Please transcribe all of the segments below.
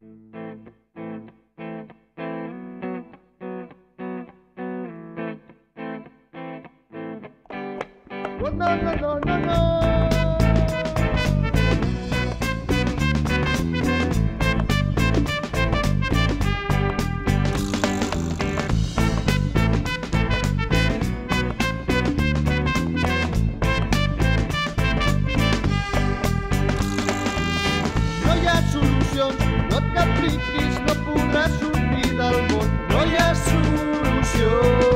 Oh, no, no, no, no, no. No hi ha solucions, no et capricis, no podràs sortir del món. No hi ha solució.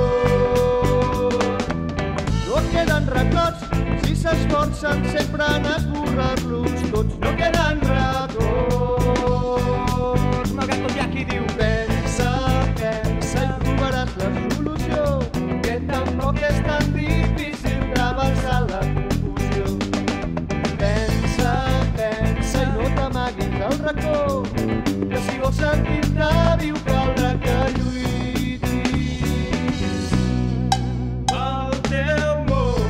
No queden records, si s'esforcen sempre en esborrar-los tots. No queden records, malgrat tot hi ha qui diu pensa, pensa i trobaràs la solució, que tampoc és tan difícil travessar la confusió. Pensa, pensa i no t'amaguis al racó, que si vols sentir-te viu caldrà que lluitis pel teu món.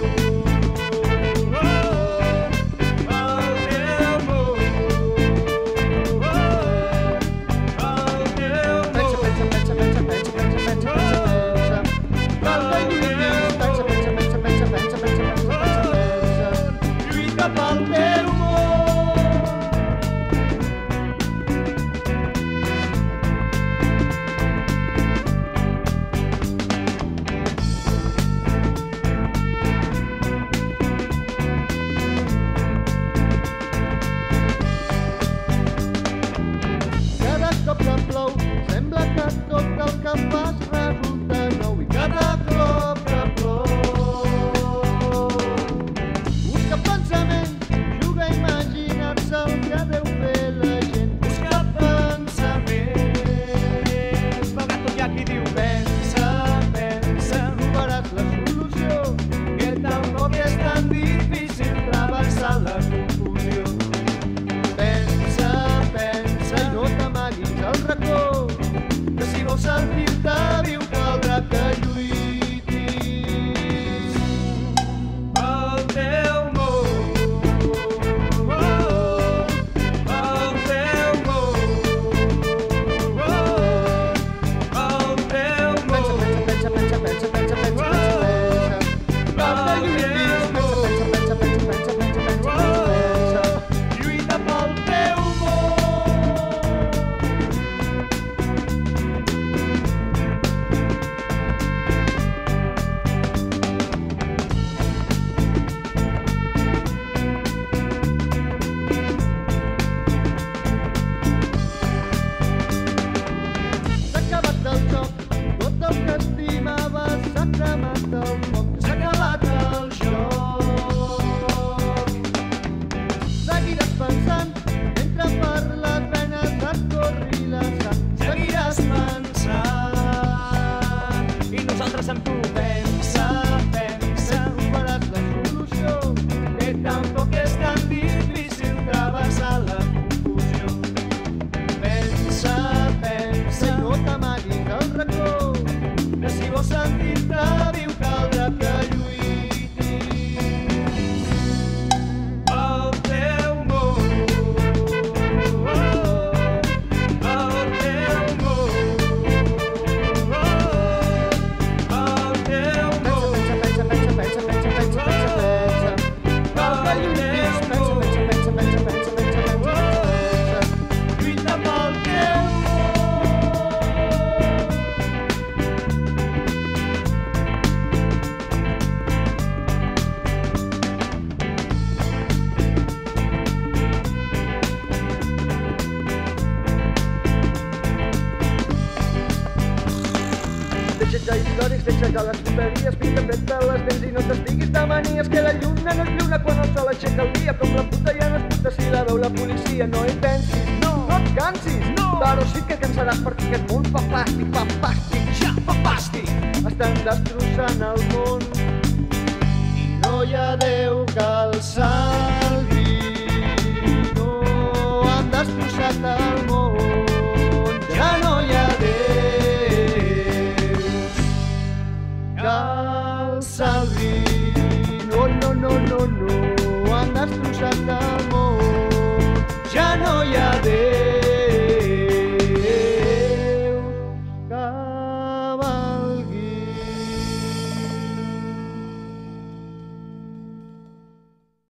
Cada cop que plou sembla que tot el que fas resulta nou i cada cop que plou busca pensaments, juga a imaginar-se el que deu fer la gent. Busca pensaments, malgrat tot hi ha qui diu pensa, pensa, trobaràs la solució, que tampoc és tan difícil travessar la confusió. Pensa, pensa i no t'amaguis al racó, que si vols sentir-te viu caldrà que lluitis pel teu món. Pel teu món. Pel teu món. Pensa, pensa, pensa, pensa, pensa, pensa, pensa, cal que lluitis. Pensa, pensa, pensa, pensa, pensa, pensa, pensa, lluita pel teu món. S'ha acabat el joc, tot el que estimaves s'ha cremat el foc. S'ha acabat el joc. Seguiràs pensant mentre per les venes et corri la sang. Seguiràs pensant i nosaltres amb tu. Pensa, pensa, trobaràs la solució, que tampoc és tan difícil travessar la confusió. Pensa, pensa i no t'amaguis al racó, que si vols sentir-te viu caldrà que lluitis pel teu món. Pel teu món. Pel teu món. Pensa, pensa, pensa, pensa, pensa, pensa, pensa, cal que lluitis. Pensa, pensa, pensa, pensa, pensa, pensa, pensa, pensa, lluita pel teu món. Deixa ja històries, deixa ja les tonteries, pinta pet de les dents i no t'estiguis de manies, que la lluna no és lluna quan el sol aixeca el dia, com la puta ja no és puta si la veu la policia. No hi pensis, no et cansis, però sí que cansaràs perquè aquest món fa fàstic, ja fa fàstic. Estan destrossant el món i no hi ha Déu que el salvi. No han destrossat el món, ja no hi ha Déu que el salvi. No, no, no, no, no, han destrossat el món, ja no hi ha Déu.